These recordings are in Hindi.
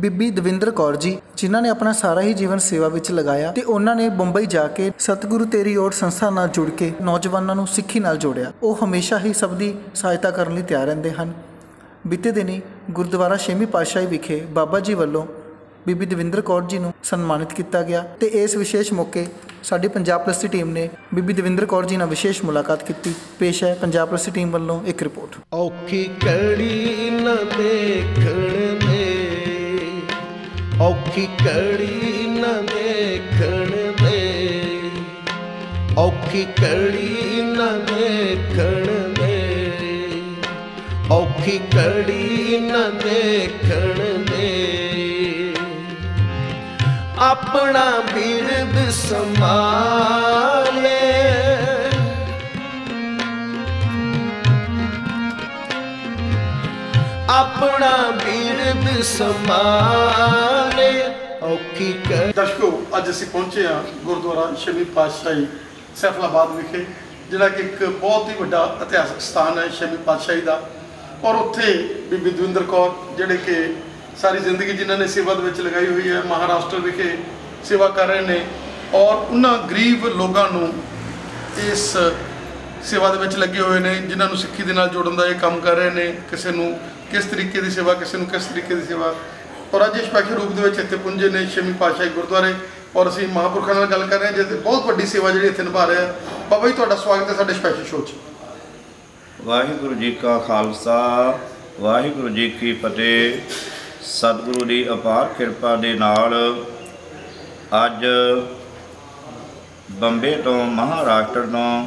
ਬੀਬੀ ਦਵਿੰਦਰ ਕੌਰ ਜੀ, ਜਿਨ੍ਹਾਂ ਨੇ ਆਪਣਾ ਸਾਰਾ ਹੀ ਜੀਵਨ ਸੇਵਾ ਵਿੱਚ ਲਗਾਇਆ ਤੇ ਉਹਨਾਂ ਨੇ ਬੰਬਈ ਜਾ ਕੇ ਸਤਿਗੁਰੂ ਤੇਰੀ ਓਟ ਸੰਸਥਾ ਨਾਲ ਜੁੜ ਕੇ ਨੌਜਵਾਨਾਂ ਨੂੰ ਸਿੱਖੀ ਨਾਲ ਜੋੜਿਆ। ਉਹ ਹਮੇਸ਼ਾ ਹੀ ਸਭ ਦੀ ਸਹਾਇਤਾ ਕਰਨ ਲਈ ਤਿਆਰ ਰਹਿੰਦੇ ਹਨ। ਬੀਤੇ ਦਿਨੀ ਗੁਰਦੁਆਰਾ ਛੇਵੀਂ ਪਾਤਸ਼ਾਹੀ ਵਿਖੇ ਬਾਬਾ ਜੀ ਵੱਲੋਂ ਬੀਬੀ ਦਵਿੰਦਰ ਕੌਰ ਜੀ ਨੂੰ ਸਨਮਾਨਿਤ ਕੀਤਾ ਗਿਆ ਤੇ ਇਸ ਵਿਸ਼ੇਸ਼ ਮੌਕੇ ਸਾਡੀ ਪੰਜਾਬ ਪਲੱਸ ਦੀ ਟੀਮ ਨੇ ਬੀਬੀ ਦਵਿੰਦਰ ਕੌਰ ਜੀ ਨਾਲ ਵਿਸ਼ੇਸ਼ ਮੁਲਾਕਾਤ ਕੀਤੀ। ਪੇਸ਼ ਹੈ ਪੰਜਾਬ ਪਲੱਸ ਦੀ ਟੀਮ ਵੱਲੋਂ ਇੱਕ ਰਿਪੋਰਟ। ਔਖੀ ਘੜੀ ਨਾ ਦੇਖਣ ਦੇ, ਔਖੀ ਘੜੀ ਨਾ ਦੇਖਣ ਦੇ, ਔਖੀ ਘੜੀ ਨਾ ਦੇਖਣ ਦੇ, ਔਖੀ ਘੜੀ ਨਾ ਦੇਖਣ ਦੇ, ਆਪਣਾ ਬਿਰਦ ਸੰਭਾਲੇ, ਆਪਣਾ ਬਿਰਦ ਸੰਭਾਲੇ, ਔਖੀ ਕਰ। ਦਰਸ਼ਕੋ, ਅੱਜ ਅਸੀਂ ਪਹੁੰਚੇ ਹਾਂ ਗੁਰਦੁਆਰਾ ਛੇਵੀਂ ਪਾਤਸ਼ਾਹੀ ਸੈਫਲਾਬਾਦ ਵਿਖੇ, ਜਿਹੜਾ ਕਿ ਇੱਕ ਬਹੁਤ ਹੀ ਵੱਡਾ ਇਤਿਹਾਸਕ ਸਥਾਨ ਹੈ ਛੇਵੀਂ ਪਾਤਸ਼ਾਹੀ ਦਾ। ਔਰ ਉੱਥੇ ਬੀਬੀ ਦਵਿੰਦਰ ਕੌਰ, ਜਿਹੜੇ ਕਿ ਸਾਰੀ ਜ਼ਿੰਦਗੀ ਜਿਨ੍ਹਾਂ ਨੇ ਸੇਵਾ ਦੇ ਵਿੱਚ ਲਗਾਈ ਹੋਈ ਹੈ, ਮਹਾਰਾਸ਼ਟਰ ਵਿਖੇ ਸੇਵਾ ਕਰ ਰਹੇ ਨੇ ਔਰ ਉਹਨਾਂ ਗਰੀਬ ਲੋਕਾਂ ਨੂੰ ਇਸ ਸੇਵਾ ਦੇ ਵਿੱਚ ਲੱਗੇ ਹੋਏ ਨੇ, ਜਿਨ੍ਹਾਂ ਨੂੰ ਸਿੱਖੀ ਦੇ ਨਾਲ ਜੋੜਨ ਦਾ ਇਹ ਕੰਮ ਕਰ ਰਹੇ ਨੇ। ਕਿਸੇ ਨੂੰ ਕਿਸ ਤਰੀਕੇ ਦੀ ਸੇਵਾ, ਕਿਸੇ ਨੂੰ ਕਿਸ ਤਰੀਕੇ ਦੀ ਸੇਵਾ। ਔਰ ਅੱਜ ਸਪੈਸ਼ਲ ਰੂਪ ਦੇ ਵਿੱਚ ਇੱਥੇ ਪੁੰਜੇ ਨੇ ਛੇਵੀਂ ਪਾਤਸ਼ਾਹੀ ਗੁਰਦੁਆਰੇ, ਔਰ ਅਸੀਂ ਮਹਾਂਪੁਰਖਾਂ ਨਾਲ ਗੱਲ ਕਰ ਰਹੇ ਹਾਂ ਜਿਹਦੇ ਬਹੁਤ ਵੱਡੀ ਸੇਵਾ ਜਿਹੜੀ ਇੱਥੇ ਨਿਭਾ ਰਹੇ ਆ। ਬਾਬਾ ਜੀ, ਤੁਹਾਡਾ ਸਵਾਗਤ ਹੈ ਸਾਡੇ ਸਪੈਸ਼ਲ ਸ਼ੋਅ 'ਚ। ਵਾਹਿਗੁਰੂ ਜੀ ਕਾ ਖਾਲਸਾ, ਵਾਹਿਗੁਰੂ ਜੀ ਕੀ ਫਤਿਹ। ਸਤਿਗੁਰੂ ਦੀ ਅਪਾਰ ਕਿਰਪਾ ਦੇ ਨਾਲ ਅੱਜ ਬੰਬੇ ਤੋਂ, ਮਹਾਰਾਸ਼ਟਰ ਤੋਂ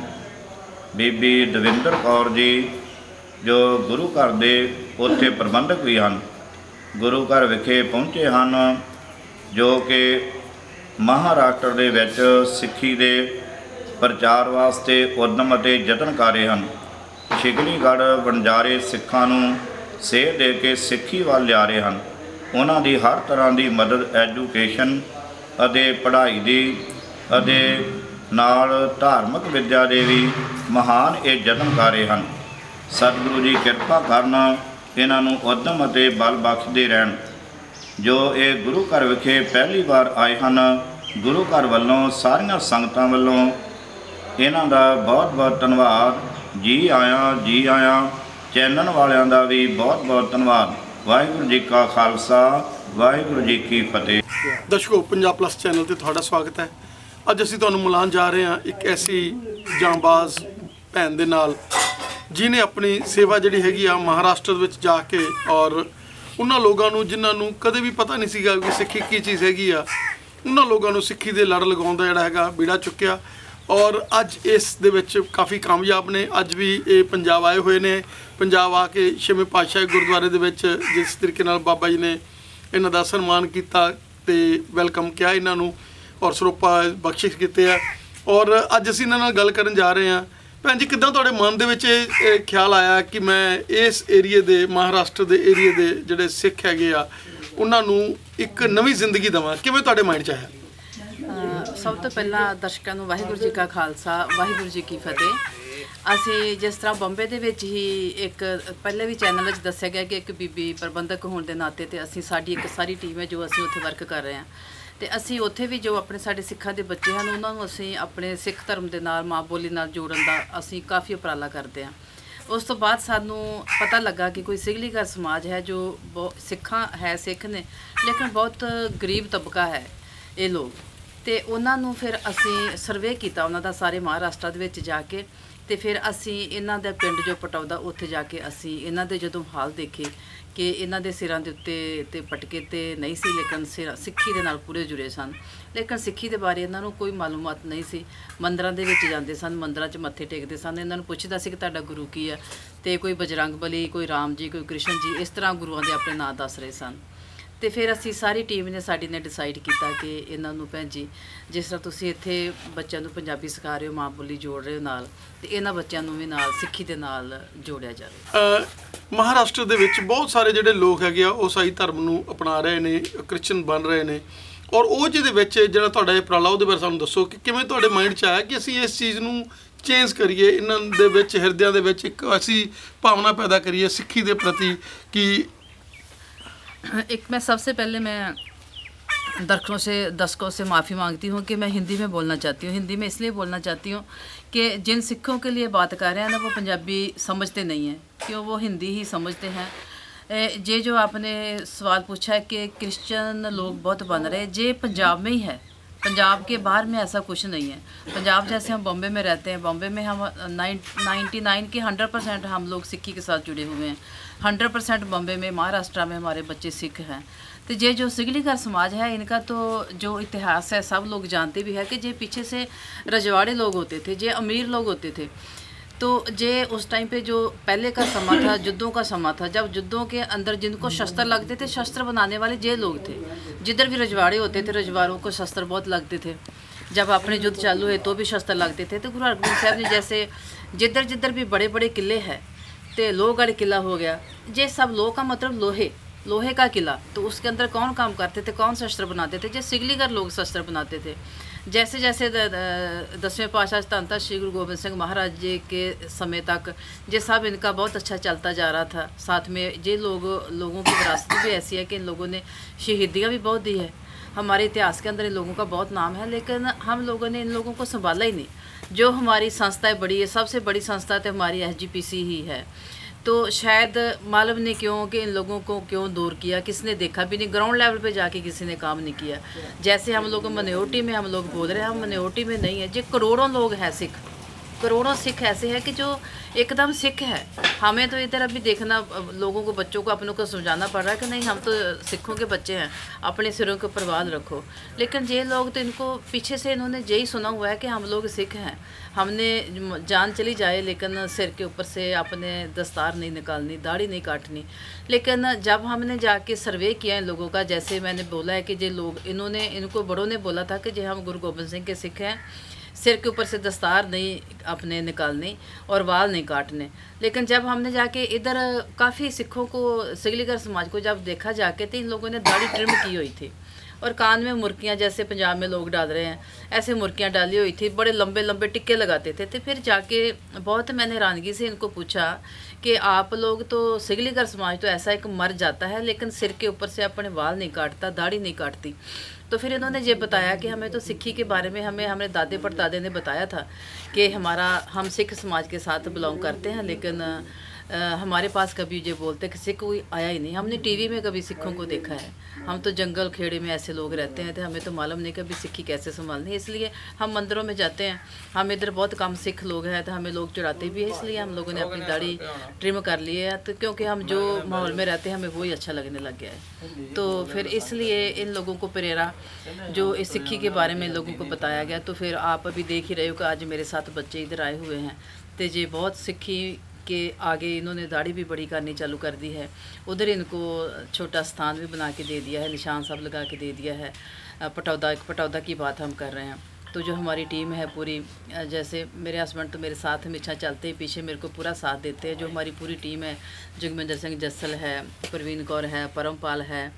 ਬੀਬੀ ਦਵਿੰਦਰ ਕੌਰ ਜੀ, ਜੋ ਗੁਰੂ ਘਰ ਦੇ ਉੱਥੇ ਪ੍ਰਬੰਧਕ ਵੀ ਹਨ, ਗੁਰੂ ਘਰ ਵਿਖੇ ਪਹੁੰਚੇ ਹਨ, ਜੋ ਕਿ ਮਹਾਰਾਸ਼ਟਰ ਦੇ ਵਿੱਚ ਸਿੱਖੀ ਦੇ ਪ੍ਰਚਾਰ ਵਾਸਤੇ ਉਦਮ ਅਤੇ ਯਤਨ ਕਰ ਰਹੇ ਹਨ। ਸ਼ਿਕਲੀਗੜ੍ਹ ਵਣਜਾਰੇ ਸਿੱਖਾਂ ਨੂੰ ਸੇਧ ਦੇ ਕੇ ਸਿੱਖੀ ਵੱਲ ਲਿਆ ਰਹੇ ਹਨ। ਉਹਨਾਂ ਦੀ ਹਰ ਤਰ੍ਹਾਂ ਦੀ ਮਦਦ, ਐਜੂਕੇਸ਼ਨ ਅਤੇ ਪੜ੍ਹਾਈ ਦੀ ਅਤੇ ਨਾਲ ਧਾਰਮਿਕ ਵਿੱਦਿਆ ਦੇ ਵੀ ਮਹਾਨ ਇਹ ਯਤਨ ਕਰ ਰਹੇ ਹਨ। ਸਤਿਗੁਰੂ ਜੀ ਕਿਰਪਾ ਕਰਨ, ਇਹਨਾਂ ਨੂੰ ਉਦਮ ਅਤੇ ਬਲ ਬਖਸ਼ਦੇ ਰਹਿਣ। ਜੋ ਇਹ ਗੁਰੂ ਘਰ ਵਿਖੇ ਪਹਿਲੀ ਵਾਰ ਆਏ ਹਨ, ਗੁਰੂ ਘਰ ਵੱਲੋਂ, ਸਾਰੀਆਂ ਸੰਗਤਾਂ ਵੱਲੋਂ ਇਹਨਾਂ ਦਾ ਬਹੁਤ ਬਹੁਤ ਧੰਨਵਾਦ। ਜੀ ਆਇਆਂ, ਜੀ ਆਇਆਂ। ਚੈਨਲ ਵਾਲਿਆਂ ਦਾ ਵੀ ਬਹੁਤ ਬਹੁਤ ਧੰਨਵਾਦ। ਵਾਹਿਗੁਰੂ ਜੀ ਕਾ ਖਾਲਸਾ, ਵਾਹਿਗੁਰੂ ਜੀ ਕੀ ਫਤਿਹ। ਦਰਸ਼ਕੋ, ਪੰਜਾਬ ਪਲੱਸ ਚੈਨਲ ਤੇ ਤੁਹਾਡਾ ਸਵਾਗਤ ਹੈ। ਅੱਜ ਅਸੀਂ ਤੁਹਾਨੂੰ ਮਿਲਾਉਣ ਜਾ ਰਹੇ ਹਾਂ ਇੱਕ ਐਸੀ ਜਾਂਬਾਜ਼ ਭੈਣ ਦੇ ਨਾਲ, ਜਿਹਨੇ ਆਪਣੀ ਸੇਵਾ ਜਿਹੜੀ ਹੈਗੀ ਆ ਮਹਾਰਾਸ਼ਟਰ ਵਿੱਚ ਜਾ ਕੇ, ਔਰ ਉਹਨਾਂ ਲੋਕਾਂ ਨੂੰ ਜਿਨ੍ਹਾਂ ਨੂੰ ਕਦੇ ਵੀ ਪਤਾ ਨਹੀਂ ਸੀਗਾ ਕਿ ਸਿੱਖੀ ਕੀ ਚੀਜ਼ ਹੈਗੀ ਆ, ਉਹਨਾਂ ਲੋਕਾਂ ਨੂੰ ਸਿੱਖੀ ਦੇ ਲੜ ਲਗਾਉਣ ਦਾ ਜਿਹੜਾ ਹੈਗਾ ਬੀੜਾ ਚੁੱਕਿਆ। ਔਰ ਅੱਜ ਇਸ ਦੇ ਵਿੱਚ ਕਾਫੀ ਕਾਮਯਾਬ ਨੇ। ਅੱਜ ਵੀ ਇਹ ਪੰਜਾਬ ਆਏ ਹੋਏ ਨੇ। ਪੰਜਾਬ ਆ ਕੇ ਛੇਵੇਂ ਪਾਤਸ਼ਾਹੀ ਗੁਰਦੁਆਰੇ ਦੇ ਵਿੱਚ ਜਿਸ ਤਰੀਕੇ ਨਾਲ ਬਾਬਾ ਜੀ ਨੇ ਇਹਨਾਂ ਦਾ ਸਨਮਾਨ ਕੀਤਾ ਤੇ ਵੈਲਕਮ ਕਿਹਾ ਇਹਨਾਂ ਨੂੰ, ਔਰ ਸਰੋਪਾ ਬਖਸ਼ਿਸ਼ ਕੀਤੇ ਆ। ਔਰ ਅੱਜ ਅਸੀਂ ਇਹਨਾਂ ਨਾਲ ਗੱਲ ਕਰਨ ਜਾ ਰਹੇ ਹਾਂ। ਭੈਣ ਜੀ, ਕਿੱਦਾਂ ਤੁਹਾਡੇ ਮਨ ਦੇ ਵਿੱਚ ਇਹ ਖਿਆਲ ਆਇਆ ਕਿ ਮੈਂ ਇਸ ਏਰੀਏ ਦੇ, ਮਹਾਰਾਸ਼ਟਰ ਦੇ ਏਰੀਏ ਦੇ ਜਿਹੜੇ ਸਿੱਖ ਹੈਗੇ ਆ, ਉਹਨਾਂ ਨੂੰ ਇੱਕ ਨਵੀਂ ਜ਼ਿੰਦਗੀ ਦੇਵਾਂ? ਕਿਵੇਂ ਤੁਹਾਡੇ ਮਾਈਂਡ 'ਚ ਆਇਆ? ਸਭ ਤੋਂ ਪਹਿਲਾਂ ਦਰਸ਼ਕਾਂ ਨੂੰ ਵਾਹਿਗੁਰੂ ਜੀ ਕਾ ਖਾਲਸਾ, ਵਾਹਿਗੁਰੂ ਜੀ ਕੀ ਫਤਿਹ। ਅਸੀਂ ਜਿਸ ਤਰ੍ਹਾਂ ਬੰਬੇ ਦੇ ਵਿੱਚ ਹੀ ਇੱਕ ਪਹਿਲੇ ਵੀ ਚੈਨਲ ਵਿੱਚ ਦੱਸਿਆ ਗਿਆ ਕਿ ਇੱਕ ਬੀਬੀ ਪ੍ਰਬੰਧਕ ਹੋਣ ਦੇ ਨਾਤੇ ਤੇ ਅਸੀਂ, ਸਾਡੀ ਇੱਕ ਸਾਰੀ ਟੀਮ ਹੈ ਜੋ ਅਸੀਂ ਉੱਥੇ ਵਰਕ ਕਰ ਰਹੇ ਹਾਂ, ਤੇ ਅਸੀਂ ਉੱਥੇ ਵੀ ਜੋ ਆਪਣੇ ਸਾਡੇ ਸਿੱਖਾਂ ਦੇ ਬੱਚੇ ਹਨ, ਉਹਨਾਂ ਨੂੰ ਅਸੀਂ ਆਪਣੇ ਸਿੱਖ ਧਰਮ ਦੇ ਨਾਲ, ਮਾਂ ਬੋਲੀ ਨਾਲ ਜੋੜਨ ਦਾ ਅਸੀਂ ਕਾਫੀ ਉਪਰਾਲਾ ਕਰਦੇ ਹਾਂ। ਉਸ ਤੋਂ ਬਾਅਦ ਸਾਨੂੰ ਪਤਾ ਲੱਗਾ ਕਿ ਕੋਈ ਸਿਗਲੀਗਰ ਸਮਾਜ ਹੈ ਜੋ ਸਿੱਖਾਂ ਹੈ, ਸਿੱਖ ਨੇ, ਲੇਕਿਨ ਬਹੁਤ ਗਰੀਬ ਤਬਕਾ ਹੈ ਇਹ ਲੋਕ, ਤੇ ਉਹਨਾਂ ਨੂੰ ਫਿਰ ਅਸੀਂ ਸਰਵੇ ਕੀਤਾ ਉਹਨਾਂ ਦਾ ਸਾਰੇ ਮਹਾਰਾਸ਼ਟਰ ਦੇ ਵਿੱਚ ਜਾ ਕੇ, ਤੇ ਫਿਰ ਅਸੀਂ ਇਹਨਾਂ ਦਾ ਪਿੰਡ ਜੋ ਪਟੌਦਾ, ਉੱਥੇ ਜਾ ਕੇ ਅਸੀਂ ਇਹਨਾਂ ਦੇ ਜਦੋਂ ਹਾਲ ਦੇਖੇ ਕਿ ਇਹਨਾਂ ਦੇ ਸਿਰਾਂ ਦੇ ਉੱਤੇ ਤੇ ਪਟਕੇ ਤੇ ਨਹੀਂ ਸੀ, ਲੇਕਿਨ ਸਿੱਖੀ ਦੇ ਨਾਲ ਪੂਰੇ ਜੁੜੇ ਸਨ। ਲੇਕਿਨ ਸਿੱਖੀ ਦੇ ਬਾਰੇ ਇਹਨਾਂ ਨੂੰ ਕੋਈ ਮਾਲੂਮਾਤ ਨਹੀਂ ਸੀ। ਮੰਦਰਾਂ ਦੇ ਵਿੱਚ ਜਾਂਦੇ ਸਨ, ਮੰਦਰਾਂ 'ਚ ਮੱਥੇ ਟੇਕਦੇ ਸਨ। ਇਹਨਾਂ ਨੂੰ ਪੁੱਛਦਾ ਸੀ ਕਿ ਤੁਹਾਡਾ ਗੁਰੂ ਕੀ ਹੈ, ਤੇ ਕੋਈ ਬਜਰੰਗ ਬਲੀ, ਕੋਈ ਰਾਮ ਜੀ, ਕੋਈ ਕ੍ਰਿਸ਼ਨ ਜੀ, ਇਸ ਤਰ੍ਹਾਂ ਗੁਰੂਆਂ ਦੇ ਆਪਣੇ ਨਾਂ ਦੱਸ ਰਹੇ ਸਨ। ਤੇ ਫਿਰ ਅਸੀਂ ਸਾਰੀ ਟੀਮ ਨੇ, ਸਾਡੀ ਨੇ ਡਿਸਾਈਡ ਕੀਤਾ ਕਿ ਇਹਨਾਂ ਨੂੰ, ਭੈਣ ਜੀ, ਜਿਸ ਤਰ੍ਹਾਂ ਤੁਸੀਂ ਇੱਥੇ ਬੱਚਿਆਂ ਨੂੰ ਪੰਜਾਬੀ ਸਿਖਾ ਰਹੇ ਹੋ, ਮਾਂ ਬੋਲੀ ਜੋੜ ਰਹੇ ਹੋ ਨਾਲ, ਤੇ ਇਹਨਾਂ ਬੱਚਿਆਂ ਨੂੰ ਵੀ ਨਾਲ ਸਿੱਖੀ ਦੇ ਨਾਲ ਜੋੜਿਆ ਜਾਵੇ। ਮਹਾਰਾਸ਼ਟਰ ਦੇ ਵਿੱਚ ਬਹੁਤ ਸਾਰੇ ਜਿਹੜੇ ਲੋਕ ਹੈਗੇ ਆ, ਉਹ ਈਸਾਈ ਧਰਮ ਨੂੰ ਅਪਣਾ ਰਹੇ ਨੇ, ਕ੍ਰਿਸਚਨ ਬਣ ਰਹੇ ਨੇ, ਔਰ ਉਹ ਜਿਹਦੇ ਵਿੱਚ ਜਿਹੜਾ ਤੁਹਾਡਾ ਇਹ ਉਪਰਾਲਾ, ਉਹਦੇ ਬਾਰੇ ਸਾਨੂੰ ਦੱਸੋ ਕਿ ਕਿਵੇਂ ਤੁਹਾਡੇ ਮਾਈਂਡ 'ਚ ਆਇਆ ਕਿ ਅਸੀਂ ਇਸ ਚੀਜ਼ ਨੂੰ ਚੇਂਜ ਕਰੀਏ, ਇਹਨਾਂ ਦੇ ਵਿੱਚ, ਹਿਰਦਿਆਂ ਦੇ ਵਿੱਚ ਇੱਕ ਅਸੀਂ ਭਾਵਨਾ ਪੈਦਾ ਕਰੀਏ ਸਿੱਖੀ ਦੇ ਪ੍ਰਤੀ, ਕਿ एक मैं सबसे पहले मैं दर्शकों से माफ़ी मांगती हूँ कि मैं हिंदी में बोलना चाहती हूँ। हिंदी में इसलिए बोलना चाहती हूँ कि जिन सिखों के लिए बात कर रहे हैं ना, वो पंजाबी समझते नहीं हैं, क्यों वो हिंदी ही समझते हैं। ये जो आपने सवाल पूछा है कि क्रिश्चियन लोग बहुत बन रहे हैं, ये पंजाब में ही है, पंजाब के बाहर में ऐसा कुछ नहीं है। पंजाब जैसे हम बॉम्बे में रहते हैं, बॉम्बे में हम 99 की 100% हम लोग सिक्खी के साथ जुड़े हुए हैं। 100% बॉम्बे में, महाराष्ट्र में हमारे बच्चे सिख हैं। तो ये जो सिगलीगढ़ समाज है, इनका तो जो इतिहास है सब लोग जानते भी है कि ये पीछे से रजवाड़े लोग होते थे, ये अमीर लोग होते थे। तो ये उस टाइम पे जो पहले का समा था, युद्धों का समा था, जब युद्धों के अंदर जिनको शस्त्र लगते थे, शस्त्र बनाने वाले ये लोग थे। जिधर भी रजवाड़े होते थे, रजवाड़ों को शस्त्र बहुत लगते थे। जब अपने युद्ध चालू हुए तो भी शस्त्र लगते थे। तो गुरु हरगोबिंद साहब ने जैसे जिधर जिधर भी बड़े बड़े किले हैं, तो लोहगढ़ किला हो गया, ये सब लोह का मतलब लोहे का किला। तो उसके अंदर कौन काम करते थे, कौन शस्त्र बनाते थे? जैसे सिगलीगढ़ लोग शस्त्र बनाते थे। जैसे जैसे 10वें पातशाह धन धन श्री गुरु गोबिंद सिंह महाराज जी के समय तक ये सब इनका बहुत अच्छा चलता जा रहा था। साथ में ये लोगों की विरासत भी ऐसी है कि इन लोगों ने शहीदियाँ भी बहुत दी है। हमारे इतिहास के अंदर इन लोगों का बहुत नाम है, लेकिन हम लोगों ने इन लोगों को संभाला ही नहीं। जो हमारी संस्थाएँ बड़ी है, सबसे बड़ी संस्था तो हमारी SGPC ही है। तो शायद मालूम नहीं क्यों कि इन लोगों को क्यों दूर किया, किसने देखा भी नहीं, ग्राउंड लेवल पे जाके किसी ने काम नहीं किया। जैसे हम लोग मनोटी में हम लोग बोल रहे हैं, हम मनोटी में नहीं है। जो करोड़ों लोग हैं सिख, करोड़ों सिख ऐसे हैं कि जो एकदम सिख है। हमें तो इधर अभी देखना, लोगों को, बच्चों को, अपनों को समझाना पड़ रहा है कि नहीं, हम तो सिखों के बच्चे हैं, अपने सिरों के ऊपर बाल रखो। लेकिन ये लोग तो इनको पीछे से इन्होंने यही सुना हुआ है कि हम लोग सिख हैं, हमने जान चली जाए लेकिन सिर के ऊपर से अपने दस्तार नहीं निकालनी, दाढ़ी नहीं काटनी। लेकिन जब हमने जाके सर्वे किया इन लोगों का, जैसे मैंने बोला है कि ये लोग, इनको बड़ों ने बोला था कि जो हम गुरु गोबिंद सिंह के सिख हैं, सिर के ऊपर से दस्तार नहीं अपने निकालने और वाल नहीं काटने। लेकिन जब हमने जाके इधर काफ़ी सिखों को, सिगलीगढ़ समाज को जब देखा जाके, तो इन लोगों ने दाढ़ी ट्रिम की हुई थी और कान में मुर्कियाँ, जैसे पंजाब में लोग डाल रहे हैं, ऐसे मुर्कियाँ डाली हुई थी, बड़े लंबे लंबे टिक्के लगाते थे। तो फिर जाके बहुत मैंने हैरानगी से इनको पूछा कि आप लोग तो, सिगलीगढ़ समाज तो ऐसा एक मर जाता है लेकिन सिर के ऊपर से अपने वाल नहीं काटता, दाढ़ी नहीं काटती। तो फिर इन्होंने ये बताया कि हमें तो सिक्खी के बारे में हमें दादे परदादे ने बताया था कि हम सिख समाज के साथ बिलोंग करते हैं, लेकिन हमारे पास कभी ये बोलते कि सिख कोई आया ही नहीं। हमने टीवी में कभी सिखों को देखा है, हम तो जंगल खेड़े में ऐसे लोग रहते हैं, तो हमें तो मालूम नहीं कभी सिक्खी कैसे संभालनी है। इसलिए हम मंदिरों में जाते हैं, हम इधर बहुत कम सिख लोग हैं, तो हमें लोग चढ़ाते भी है, इसलिए हम लोगों ने अपनी दाढ़ी ट्रिम कर ली है। तो क्योंकि हम जो माहौल में रहते हैं हमें वही अच्छा लगने लग गया है। तो फिर इसलिए इन लोगों को प्रेरा, जो इस सिक्खी के बारे में लोगों को बताया गया। तो फिर आप अभी देख ही रहे हो कि आज मेरे साथ बच्चे इधर आए हुए हैं, तो ये बहुत सिक्खी के आगे इन्होंने दाढ़ी भी बड़ी करनी चालू कर दी है। उधर इनको छोटा स्थान भी बना के दे दिया है, निशान सब लगा के दे दिया है। पटौदा की बात हम कर रहे हैं। तो जो हमारी टीम है पूरी, जैसे मेरे हस्बैंड तो मेरे साथ हमेशा चलते हैं, पीछे मेरे को पूरा साथ देते हैं। जो हमारी पूरी टीम है, जोगिंदर सिंह जस्सल है, प्रवीण कौर है, परमपाल है,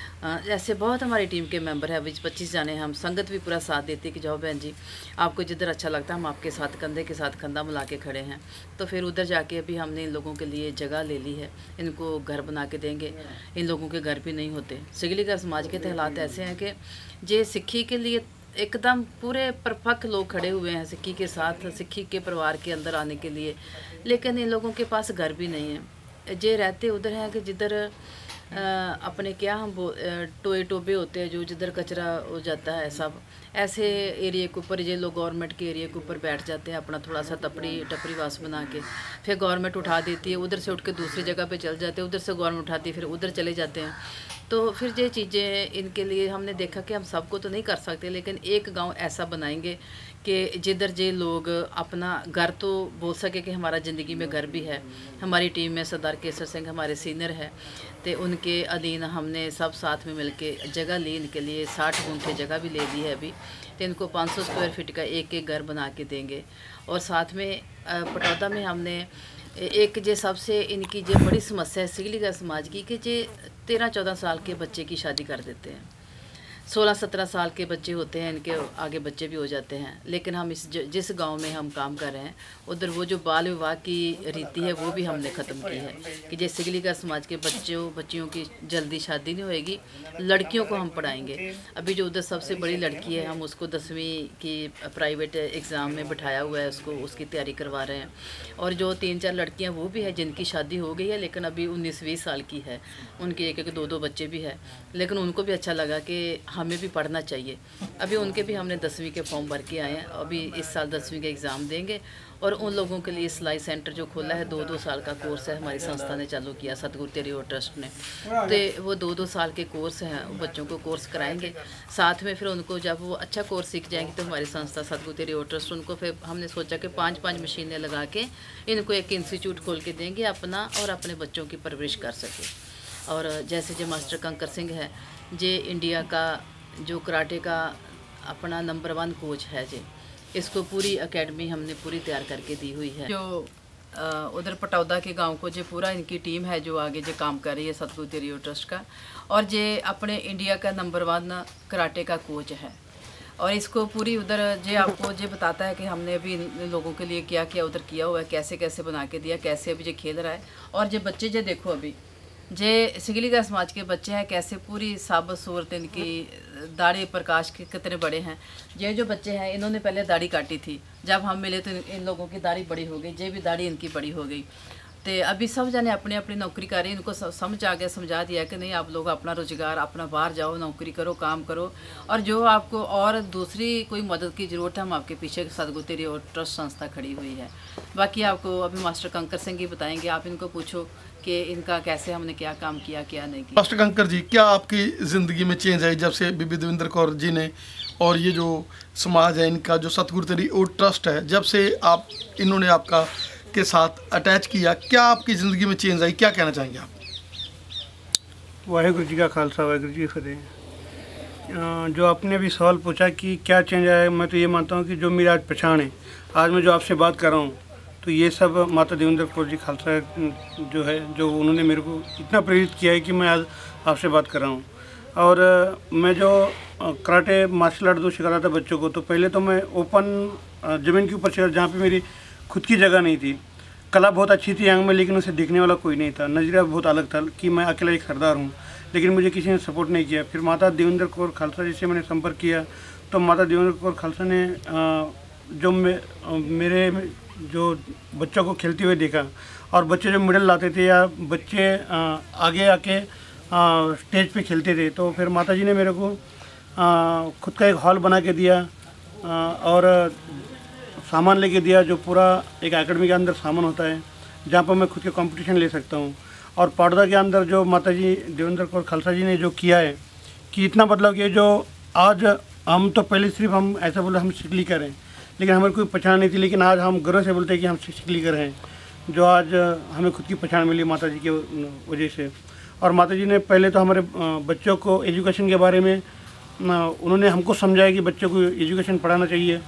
ऐसे बहुत हमारी टीम के मेंबर है, 20-25 जाने। हम संगत भी पूरा साथ देती है कि जाओ बहन जी, आपको जिधर अच्छा लगता है हम आपके साथ कंधे के साथ कंधा मिला के खड़े हैं। तो फिर उधर जाके अभी हमने इन लोगों के लिए जगह ले ली है, इनको घर बना के देंगे। इन लोगों के घर भी नहीं होते। सिगलीगढ़ समाज के हालात ऐसे हैं कि ये सिक्खी के लिए एकदम पूरे परफेक्ट लोग खड़े हुए हैं सिक्खी के साथ, सिक्खी के परिवार के अंदर आने के लिए, लेकिन इन लोगों के पास घर भी नहीं है। ये रहते उधर हैं कि जिधर अपने क्या हम टोबे होते हैं, जो जिधर कचरा हो जाता है, सब ऐसे एरिया के ऊपर ये लोग गवर्नमेंट के एरिया के ऊपर बैठ जाते हैं, अपना थोड़ा सा टपरी वास बना के। फिर गवर्नमेंट उठा देती है, उधर से उठ के दूसरी जगह पे चल जाते हैं, उधर से गवर्नमेंट उठाती है, फिर उधर चले जाते हैं। तो फिर ये चीज़ें इनके लिए हमने देखा कि हम सबको तो नहीं कर सकते, लेकिन एक गांव ऐसा बनाएंगे कि जिधर जे लोग अपना घर तो बोल सके कि हमारा ज़िंदगी में घर भी है। हमारी टीम में सरदार केसर सिंह हमारे सीनियर है, तो उनके अधीन हमने सब साथ में मिलके जगह ली। इनके लिए 60 गुंठे जगह भी ले ली है अभी। तो इनको 500 स्क्वायर फीट का एक घर बना के देंगे। और साथ में पटौदा में हमने एक जे सबसे इनकी जो बड़ी समस्या है सिगलीगढ़ समाज की, कि जे 13-14 साल के बच्चे की शादी कर देते हैं। 16-17 साल के बच्चे होते हैं, इनके आगे बच्चे भी हो जाते हैं। लेकिन हम जिस गांव में हम काम कर रहे हैं उधर वो जो बाल विवाह की रीति है वो भी हमने ख़त्म की है कि जैसे सिगलीगढ़ समाज के बच्चियों की जल्दी शादी नहीं होएगी, लड़कियों को हम पढ़ाएंगे। अभी जो उधर सबसे बड़ी लड़की है हम उसको 10वीं की प्राइवेट एग्ज़ाम में बिठाया हुआ है, उसकी तैयारी करवा रहे हैं। और जो 3-4 लड़कियाँ वो भी है जिनकी शादी हो गई है लेकिन अभी 19-20 साल की है, उनके 1-2 बच्चे भी है, लेकिन उनको भी अच्छा लगा कि हमें भी पढ़ना चाहिए। अभी उनके भी हमने 10वीं के फॉर्म भर के आए हैं, अभी इस साल 10वीं के एग्ज़ाम देंगे। और उन लोगों के लिए सिलाई सेंटर जो खोला है 2-2 साल का कोर्स है, हमारी संस्था ने चालू किया, सतगुरु तेरी ओर ट्रस्ट ने। तो वो 2-2 साल के कोर्स हैं, बच्चों को कोर्स कराएंगे। साथ में फिर उनको जब वो अच्छा कोर्स सीख जाएंगे तो हमारी संस्था सतगुरु तेरी ओर ट्रस्ट उनको फिर हमने सोचा कि 5-5 मशीनें लगा के इनको एक इंस्टीट्यूट खोल के देंगे अपना, और अपने बच्चों की परवरिश कर सके। और जैसे जो मास्टर कंकर सिंह है, जे इंडिया का जो कराटे का अपना नंबर 1 कोच है जी, इसको पूरी एकेडमी हमने पूरी तैयार करके दी हुई है। जो उधर पटौदा के गांव को जो पूरा इनकी टीम है जो आगे जो काम कर रही है सतगुरु तेरी ओर ट्रस्ट का, और जे अपने इंडिया का नंबर 1 कराटे का कोच है। और इसको पूरी उधर जे आपको जे बताता है कि हमने अभी इन लोगों के लिए क्या क्या उधर किया हुआ है, कैसे कैसे बना के दिया, कैसे अभी जो खेल रहा है। और जो बच्चे जो देखो अभी जे सिगलीगढ़ समाज के बच्चे हैं, कैसे पूरी साबत सूरत इनकी, दाढ़ी प्रकाश के कितने बड़े हैं। ये जो बच्चे हैं इन्होंने पहले दाढ़ी काटी थी, जब हम मिले तो इन लोगों की दाढ़ी बड़ी हो गई, जे भी दाढ़ी इनकी बड़ी हो गई। तो अभी सब जने अपनी अपनी नौकरी कर रही, इनको समझ आ गया, समझा दिया कि नहीं आप लोग अपना रोज़गार, अपना बाहर जाओ, नौकरी करो, काम करो। और जो आपको और दूसरी कोई मदद की ज़रूरत है, हम आपके पीछे सतगुरु तेरी ओर ट्रस्ट संस्था खड़ी हुई है। बाकी आपको अभी मास्टर कंकर सिंह ही बताएंगे, आप इनको पूछो कि इनका कैसे हमने क्या काम किया क्या नहीं किया। मास्टर कंकर जी, क्या आपकी ज़िंदगी में चेंज आई जब से बीबी देवेंद्र कौर जी ने और ये जो समाज है इनका जो सतगुरु तेरी ओर ट्रस्ट है, जब से आप इन्होंने आपका के साथ अटैच किया, क्या आपकी ज़िंदगी में चेंज आई, क्या कहना चाहेंगे आप? वाहिगुरु जी का खालसा वाहिगुरु जी की फतेह। जो आपने अभी सवाल पूछा कि क्या चेंज आया, मैं तो ये मानता हूँ कि जो मेरी आज पहचान है, आज मैं जो आपसे बात कर रहा हूँ, तो ये सब माता देवेंद्र कौर जी खालसा जो है, जो उन्होंने मेरे को इतना प्रेरित किया है कि मैं आज आपसे बात कर रहा हूँ। और मैं जो कराटे मार्शल आर्ट जो सिखा रहा था बच्चों को, तो पहले तो मैं ओपन ज़मीन के ऊपर सिखा, जहाँ पे मेरी खुद की जगह नहीं थी। कला बहुत अच्छी थी आंख में, लेकिन उसे देखने वाला कोई नहीं था। नज़रिया बहुत अलग था कि मैं अकेला एक सरदार हूँ, लेकिन मुझे किसी ने सपोर्ट नहीं किया। फिर माता देवेंद्र कौर खालसा जी से मैंने संपर्क किया, तो माता देवेंद्र कौर खालसा ने जो मेरे जो बच्चों को खेलते हुए देखा, और बच्चे जो मेडल लाते थे या बच्चे आगे आके स्टेज पे खेलते थे, तो फिर माता जी ने मेरे को खुद का एक हॉल बना के दिया और सामान लेके दिया, जो पूरा एक एकेडमी के अंदर सामान होता है जहाँ पर मैं खुद के कंपटीशन ले सकता हूँ। और पाड़दा के अंदर जो माता जी देवेंद्र कौर खालसा जी ने जो किया है कि इतना बदलाव किया, जो आज हम तो पहले सिर्फ हम ऐसा बोले हम सिगलीगढ़ हैं, लेकिन हमारी कोई पहचान नहीं थी, लेकिन आज हम गर्व से बोलते हैं कि हम सिगलीगढ़ हैं, जो आज हमें खुद की पहचान मिली माता जी की वजह से। और माता जी ने पहले तो हमारे बच्चों को एजुकेशन के बारे में उन्होंने हमको समझाया कि बच्चों को एजुकेशन पढ़ाना चाहिए।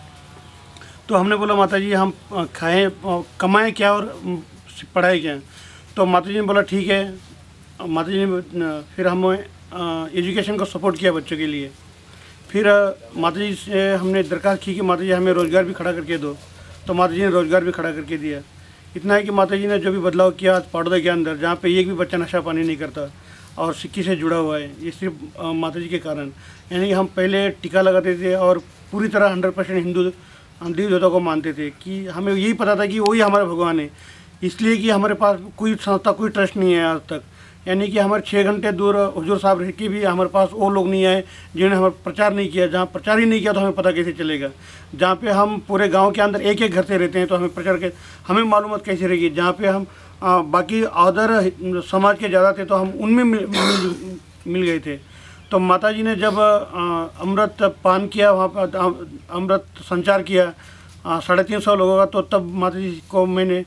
तो हमने बोला माता जी हम खाएं कमाएं क्या और पढ़ाएं क्या, तो माता जी ने बोला ठीक है। माता जी ने फिर हमें एजुकेशन को सपोर्ट किया बच्चों के लिए। फिर माता जी से हमने दरख्वास्त की कि माता जी हमें रोज़गार भी खड़ा करके दो, तो माता जी ने रोज़गार भी खड़ा करके दिया। इतना है कि माता जी ने जो भी बदलाव किया पाड़दा के अंदर, जहाँ पे एक भी बच्चा नशा पानी नहीं करता और सिक्की से जुड़ा हुआ है, ये सिर्फ माता जी के कारण। यानी कि हम पहले टीका लगाते थे और पूरी तरह 100% हिंदू देवी देवता को मानते थे कि हमें यही पता था कि वही हमारा भगवान है, इसलिए कि हमारे पास कोई संस्था कोई ट्रस्ट नहीं है आज तक। यानी कि हमारे 6 घंटे दूर हुजूर साहब रह के भी हमारे पास वो लोग नहीं आए जिन्होंने हमारा प्रचार नहीं किया। जहाँ प्रचार ही नहीं किया तो हमें पता कैसे चलेगा। जहाँ पे हम पूरे गांव के अंदर एक एक घर से रहते हैं तो हमें प्रचार के हमें मालूमात कैसे रहेगी। जहाँ पे हम बाकी अदर समाज के ज़्यादा थे तो हम उनमें मिल गए थे। तो माता जी ने जब अमृत पान किया, वहाँ पर अमृत संचार किया 350 लोगों का, तो तब माता जी को मैंने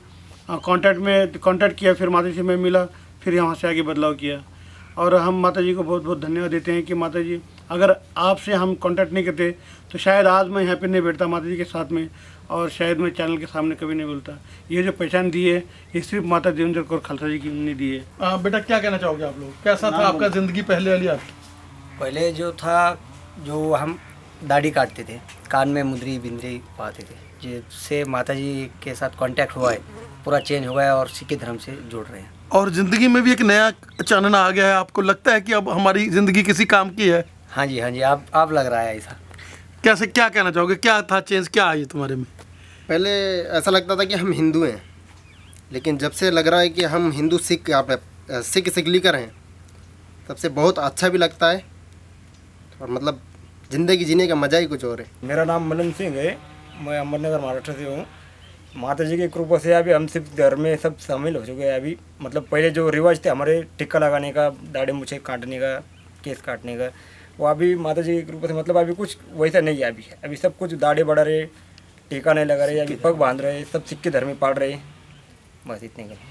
कांटेक्ट किया। फिर माता जी से मैं मिला, फिर यहाँ से आगे बदलाव किया। और हम माता जी को बहुत बहुत धन्यवाद देते हैं कि माता जी अगर आपसे हम कांटेक्ट नहीं करते तो शायद आज मैं यहाँ पे नहीं बैठता माता जी के साथ में, और शायद मैं चैनल के सामने कभी नहीं बोलता। ये जो पहचान दी है ये सिर्फ माता देवेंद्र कौर खालसा जी की ने दी है। बेटा क्या कहना चाहोगे आप लोग, कैसा था आपका ज़िंदगी पहले वाली? आपकी पहले जो था जो हम दाढ़ी काटते थे, कान में मुंदरी बिंदरी पाते थे, जिससे माता जी के साथ कांटेक्ट हुआ है, पूरा चेंज हुआ है और सिख धर्म से जुड़ रहे हैं। और ज़िंदगी में भी एक नया चानना आ गया है, आपको लगता है कि अब हमारी ज़िंदगी किसी काम की है? हाँ जी, हाँ जी, आप लग रहा है ऐसा। कैसे, क्या कहना चाहोगे, क्या था चेंज, क्या आई तुम्हारे में? पहले ऐसा लगता था कि हम हिंदू हैं, लेकिन जब से लग रहा है कि हम हिंदू सिख सिख लिकर हैं, तब से बहुत अच्छा भी लगता है और मतलब ज़िंदगी जीने का मज़ा ही कुछ और है। मेरा नाम मलन सिंह है, मैं अमरनगर महाराष्ट्र से हूँ। माता जी की कृपा से अभी हम सिर्फ धर्म में सब शामिल हो चुके हैं। अभी मतलब पहले जो रिवाज थे हमारे, टिक्का लगाने का, दाढ़ी मूछें काटने का, केस काटने का, वो अभी माता जी की कृपा से मतलब अभी कुछ वैसा नहीं है। अभी सब कुछ दाढ़ी बढ़ा रहे, टीका नहीं लगा रहे, अभी पग बांध रहे, सब सिख के धर्म में पाल रहे, बस इतने का।